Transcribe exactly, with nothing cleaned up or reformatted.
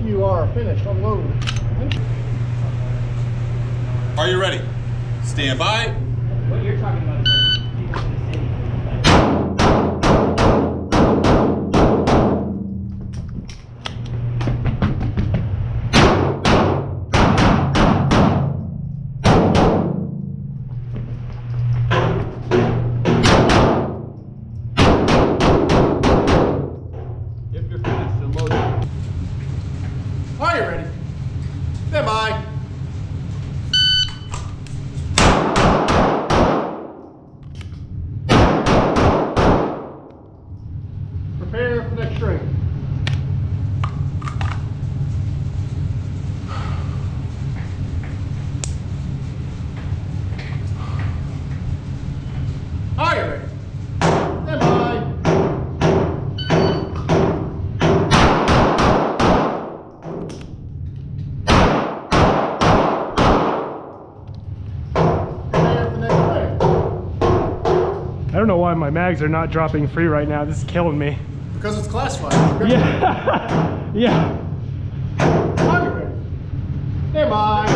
you are finished, unload. Are you ready? Stand by. What you're talking about is like people in the city. If you're finished, unload it. Are you ready? Stand by. Prepare for the next string. Are you ready? Stand by. Prepare for the next string. I don't know why my mags are not dropping free right now. This is killing me. Because it's classified. Yeah. Yeah. Are you ready? Stand by.